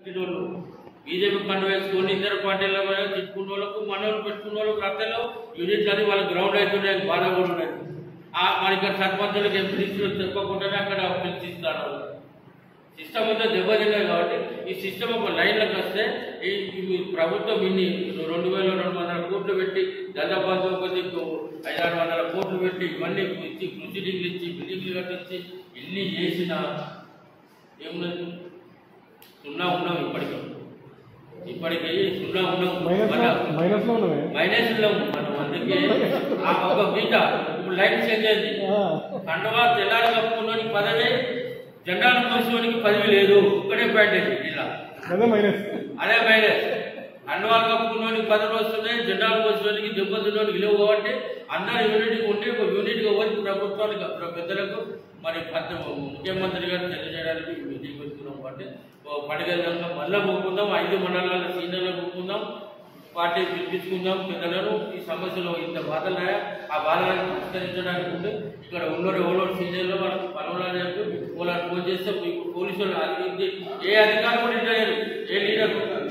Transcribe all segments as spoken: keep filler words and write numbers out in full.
తిట్టుకున్నోళ్ళు BJP పండు వేసుకొని ఇతర పార్టీల తిట్టుకున్న వాళ్ళకు మనోళ్ళు పెట్టుకున్న వాళ్ళకు రద్దలో యూనిట్లు అది వాళ్ళకి గ్రౌండ్ అవుతున్నాయి బాధ కూడా ఉన్నాయి. మన ఇక్కడ సర్పంచులకు ఎంపీలు చెప్పకుండానే అక్కడ పిలిచిస్తారు. సిస్టమ్ అంతా దెబ్బతిన్నాయి కాబట్టి ఈ సిస్టమ్ ఒక లైన్లకు వస్తే ఈ ప్రభుత్వం ఇన్ని రెండు వేల రెండు వందల కోట్లు పెట్టి దాదాపు కొద్ది ఐదారు వందల కోట్లు పెట్టి ఇవన్నీ ఇచ్చి ప్రొసీడింగ్లు ఇచ్చి బిల్డింగ్లు కట్టించి ఇన్ని చేసిన ఏమున్నది సున్నా ఉన్నాం. ఇప్పటికీ ఇప్పటికీ సున్నా ఉన్నాం, మైనస్లో మనం. అందుకే ఒక గీత ఇప్పుడు లైన్ చేంజ్ అయింది. కండవా తెల్లారి కప్పుకున్నానికి పదవే, జెండాలు మోసుకోనికి పదవి లేదు. ఒక్కడే పాయింట్ అయింది ఇలా, అదే మైనస్. కండవాలు కప్పుకున్నానికి పదవి వస్తున్నాయి, జెండాలు మోసుకోనికి దెబ్బతిన్నోనికి లేవు. కాబట్టి అందరు యూనిట్గా ఉండి ఒక యూనిట్గా వచ్చి ప్రభుత్వానికి పెద్దలకు మరి ముఖ్యమంత్రి గారు తెలియజేయడానికి మీటింగ్ పెట్టుకున్నాం. కాబట్టి పండుగ మళ్ళీ మొక్కుందాం, ఐదు మండలాల సీనియర్లు మొక్కుందాం, పార్టీ పిలిపించుకుందాం పెద్దలను. ఈ సమస్యలు ఇంత బాధలున్నాయా ఆ బాధలను పరిష్కరించడానికి ఉంటే ఇక్కడ ఉన్నోరు ఎవరో సీనియర్లు వాళ్ళకి పనులు చెప్పి వాళ్ళని ఫోన్ చేస్తే ఇప్పుడు పోలీసులు అది ఏ అధికారి కూడా ఇంటలేరు, ఏ లీడర్,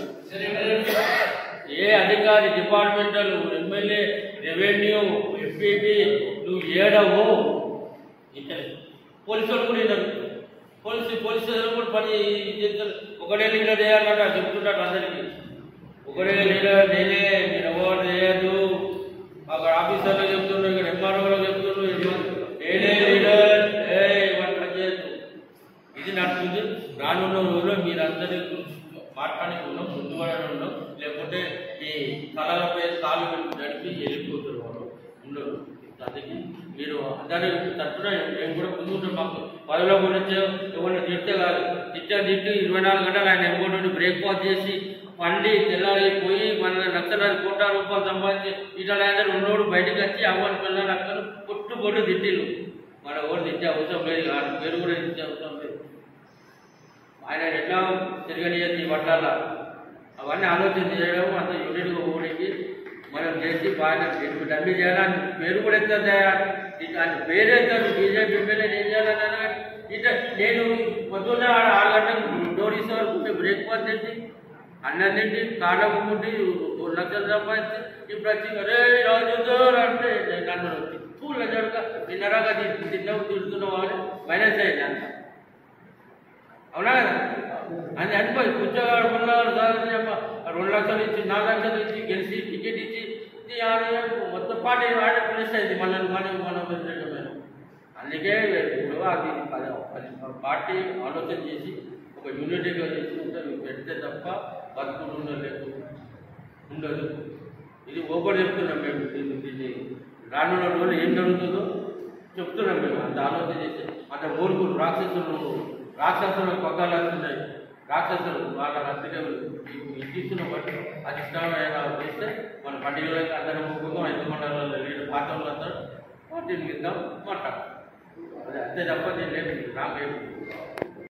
ఏ అధికారి, డిపార్ట్మెంటల్, ఎమ్మెల్యే, రెవెన్యూ, ఎఫ్పీపీ నువ్వు ఏడవో ఇంటలేదు. పోలీసు వాళ్ళు కూడా విన్నారు. పోలీసు పోలీసు కూడా పని చేస్తారు. ఒకటే లీడర్ చేయాలన్నట్టు చెప్తుంటారు అందరికీ. ఒకటే లీడర్ నేనే, నేను ఎవరు చేయదు. అక్కడ ఆఫీసర్లో చెప్తున్నారు, ఇక్కడ ఎంఆర్ఓలో చెప్తున్నారు నేనే లీడర్, ఏ ఇవన్నీ పని చేయద్దు. ఇది నడుస్తుంది. రానున్న రోజుల్లో మీరందరి గురించి మాట్లాడి ఉన్నాం, ముందుగానే ఉన్నాం. లేకుంటే ఈ కళలపై కాలు నడిపి వెళ్ళిపోతున్నారు వాళ్ళు ఉండరు. అందుకే మీరు అందరి తరఫున మేము కూడా ముందుంటాం. మాకు పదవుల గురించి ఎవరైనా తిట్టే కాదు, తిట్టే తిట్టి ఇరవై నాలుగు గంటలు ఆయన ఎన్నుకుంటుంటే బ్రేక్ఫాస్ట్ చేసి పండి తెల్లారిపోయి మన లక్షలాది కోట్ల రూపాయలు సంపాదించి ఇట్లా అందరూ ఉన్నోడు బయటకు వచ్చి అవ్వని పిల్లలు అక్కడ పొట్టు పొట్టు తిట్టిళ్ళు. మన ఓటు తిట్టే అవసరం లేదు, కాదు పేరు కూడా తిట్టే అవసరం లేదు. ఆయన ఎట్లా తిరగనియద్దు పట్టాల అవన్నీ ఆలోచన చేయడం, అంత యూనిట్గా ఓడికి మనం చేసి బాగా డబ్బీ చేయాలని పేరు కూడా ఎత్తారు. ఆయన పేరు ఎత్తారు బీజేపీ ఎమ్మెల్యే ఏం చేయాలన్నా ఇట్లా నేను పొద్దున్న ఆరు గంటలకు డోర్ ఇస్తే వరకు బ్రేక్ఫాస్ట్ తింటి, అన్నం తింటి, కాళ్ళ ముందు రెండు లక్షలు సంపాదించి ఇప్పుడు వచ్చి అరే రాజు అంటే నన్ను పూల జడక నిన్నరాగా తిన్నావు తిడుతున్నావు అని మైనస్ అయ్యింది అంత. అవునా కదా? అని అనిపోయి కూర్చోగాడు కొన్నాడు రెండు లక్షలు ఇచ్చి నాలుగు లక్షలు ఇచ్చి గెలిచి టికెట్ ఇచ్చి మొత్తం పార్టీ వాడే ప్లేస్ అయింది మనల్ని మనం మనం వ్యతిరేకమైన. అందుకే ఇప్పుడు అది పార్టీ ఆలోచన చేసి ఒక యూనిటీగా చేసుకుంటే పెడితే తప్ప బతుకుంటుందో లేదు ఉండదు. ఇది ఓపెన్ చెప్తున్నాం మేము. దీన్ని రానున్న రోజులు ఏం జరుగుతుందో చెప్తున్నాం మేము. అంత ఆలోచన చేసి అంత మూర్ఖులు రాక్షసులు రాక్షసులు పక్కలు వస్తున్నాయి. రాక్షసులు వాళ్ళ రద్దగా ఇస్తున్న బట్టి అది ఇష్టమైన చేస్తే మన పండుగలకి అందరం ముగ్గుతాం. ఐదు మండలాల్లో లేడు పాటలు అందరూ పార్టీని ఇద్దాం మాట్లాడతాం. అది అంతే తప్ప నేను లేదు నాకేమి